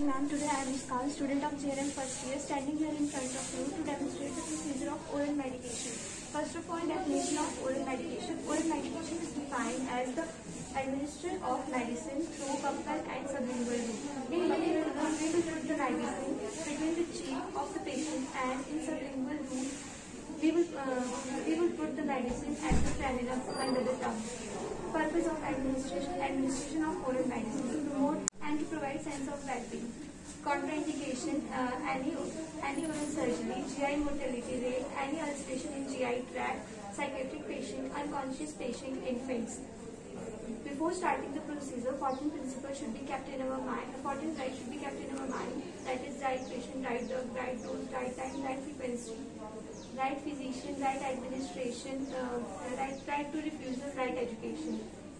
morning, ma'am. Today I am Iskal, student of JRM first year, standing here in front of you to demonstrate the procedure of oral medication. First of all, definition of oral medication. Oral medication is defined as the administration of medicine through buccal and sublingual route. In buccal route, we will put the medicine between the cheek of the patient, and in sublingual route, we will put the medicine at the frenulum under the tongue. Purpose of administration of oral medicine: to promote and to provide sense of well-being. Contraindication: any oral surgery, GI mortality rate, any ulceration in GI tract, psychiatric patient, unconscious patient, infants. Before starting the procedure, 14 principles should be kept in our mind. 14 rights should be kept in our mind. That is, right patient, right drug, right dose, right time, right frequency, right physician, right administration, right to refusal, right education.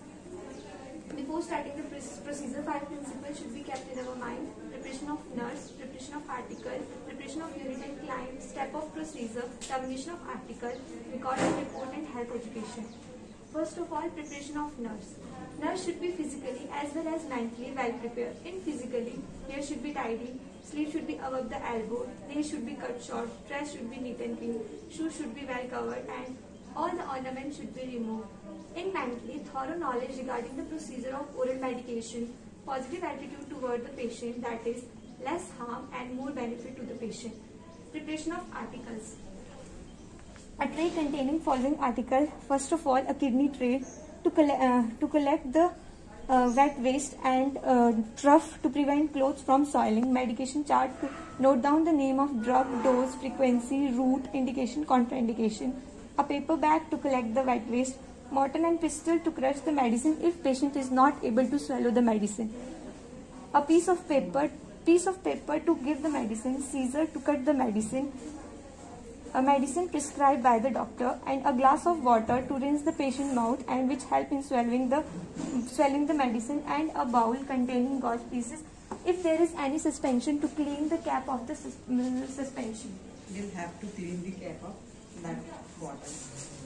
Before starting the procedure, 5 principles should be kept in our mind: preparation of nurse, preparation of article, preparation of unit and client, step of procedure, termination of article, record of report, and health education. First of all, preparation of nurse. Nurse should be physically as well as mentally well prepared. In physically, hair should be tidy, sleeve should be above the elbow, nails should be cut short, dress should be neat and clean, shoes should be well covered, and all the ornaments should be removed. In mentally, thorough knowledge regarding the procedure of oral medication, positive attitude toward the patient, that is, less harm and more benefit to the patient. Preparation of articles. A tray containing following article. First of all, a kidney tray to collect the wet waste and trough to prevent clothes from soiling. Medication chart to note down the name of drug, dose, frequency, route, indication, contraindication. A paper bag to collect the wet waste. Mortar and pestle to crush the medicine if patient is not able to swallow the medicine. A piece of paper to give the medicine. Scissor to cut the medicine. A medicine prescribed by the doctor, and a glass of water to rinse the patient's mouth and which help in swallowing the medicine, and a bowl containing gauze pieces if there is any suspension to clean the cap of the suspension. You'll have to clean the cap of that bottle.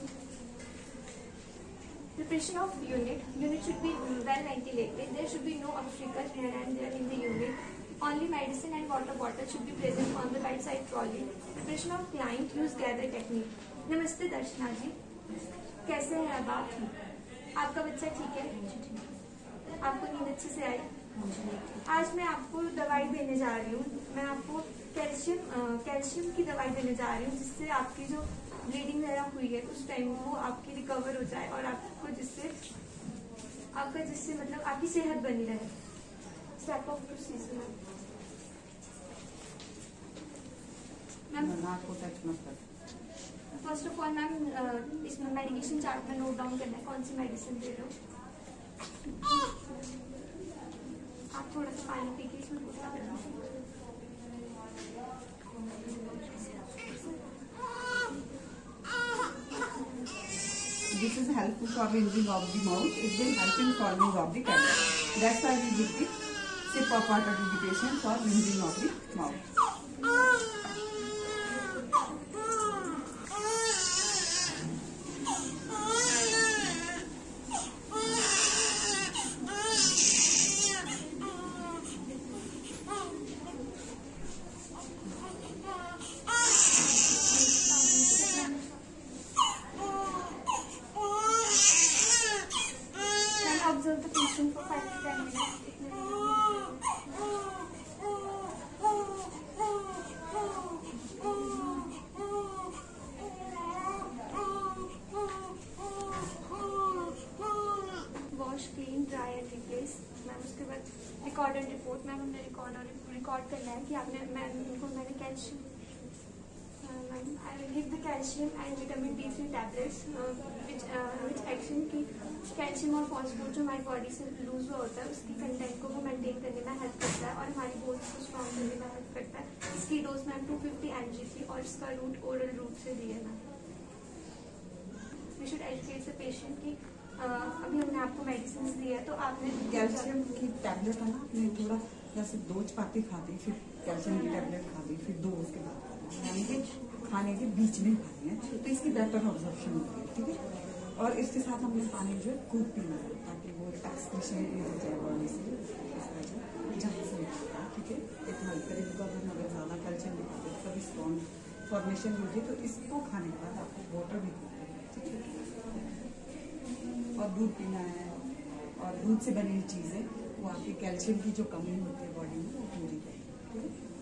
Preparation of unit. Unit should be well ventilated. There should be no obstacles here and there in the unit. Only medicine and water bottle should be present on the bedside trolley. Preparation of client. Use gather technique. नमस्ते दर्शना जी, कैसे हैं अब आप? आपका बच्चा ठीक है? आपको नींद अच्छे से आई? आज मैं आपको दवाई देने जा रही हूँ. मैं आपको कैल्शियम की दवाई देने जा रही हूँ, जिससे आपकी जो ब्लीडिंग वगैरह हुई है उस टाइम वो आपकी रिकवर हो जाए और आपको जिससे मतलब आपकी सेहत बनी रहे. Step of procedure. Ma'am first of all ma'am इसमें मेडिकेशन चार्ट में नोट डाउन करना है कौन सी मेडिसिन दे रहे हो. आप थोड़ा सा पानी पी के इसमें पूरा करना. This is helpful for rinsing of the mouth. It will help in swallowing of the tablet. That's why we give the sip of water to the patient for rinsing of the mouth. Observe the patient for 5 to 10 minutes. Wash, clean, dry and replace. Ma'am उसके बाद record and report. Ma'am हमने record करना है कि आपने मैंने calcium. I will give the calcium and vitamin D3 tablets which action की calcium और फॉस्फोरस जो हमारी बॉडी से लूज हुआ होता है उसकी कंटेंट को वो मेंटेन करने में हेल्प करता है और हमारी बोन्स को स्ट्रॉन्ग करने में हेल्प करता है. इसकी डोज मैम 250 mg थी और इसका रूट ओरल रूट से दिया ma'am. We should educate the patient की अभी हमने आपको मेडिसिन दी है तो आपने कैल्शियम की टैबलेट है ना, आपने थोड़ा जैसे 2 चपाती खाती, फिर कैल्शियम की टैबलेट खाती, फिर 2 उसके बाद यानी कि खाने के बीच में खानी है, तो इसकी बेटर ऑब्जर्वेशन होती है. ठीक है. और इसके साथ हमने पानी जो है खूब पीना है ताकि वो एक्सक्रीशन हो जाए बॉडी से, जहाँ से. ठीक है. फॉर्मेशन होगी, तो इसको खाने के बाद आपको वाटर भी पीना है, ठीक है। और दूध पीना है, और दूध से बनी हुई चीज़ें वो आपकी कैल्शियम की जो कमी होती है बॉडी में वो पूरी रहेगी, ठीक है।